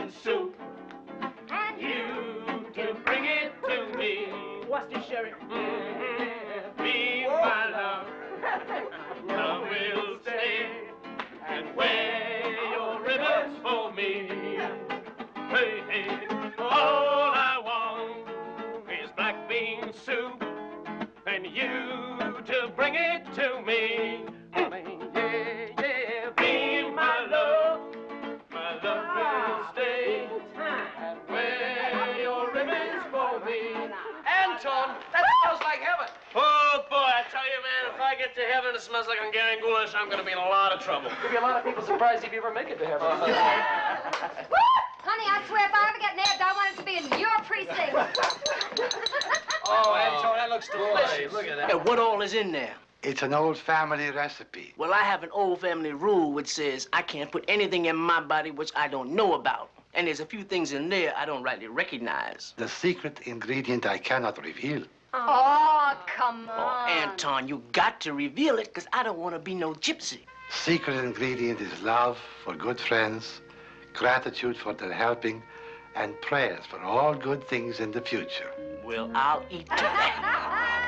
bean soup. And you to bring it to me. What's this, Sherry? Be my love. Love will stay and wear your ribbons for me. Hey, hey, all I want is black bean soup, and you to bring it to me. Yeah, yeah, be my love will stay and wear your ribbons for me. Anton, that smells like heaven. Oh, boy, I tell you, man, if I get to heaven and it smells like Hungarian goulash, I'm going to be in a lot of trouble. There'll be a lot of people surprised if you ever make it to heaven. Honey, I swear if I ever get nabbed, I want it to be in your precinct. Oh, Anton, that looks delicious. Boy, look at that. Hey, what all is in there? It's an old family recipe. Well, I have an old family rule which says I can't put anything in my body which I don't know about. And there's a few things in there I don't rightly recognize. The secret ingredient I cannot reveal. Oh, come on. Oh, Anton, you got to reveal it, because I don't want to be no gypsy. Secret ingredient is love for good friends, gratitude for their helping, and prayers for all good things in the future. Well, I'll eat to that.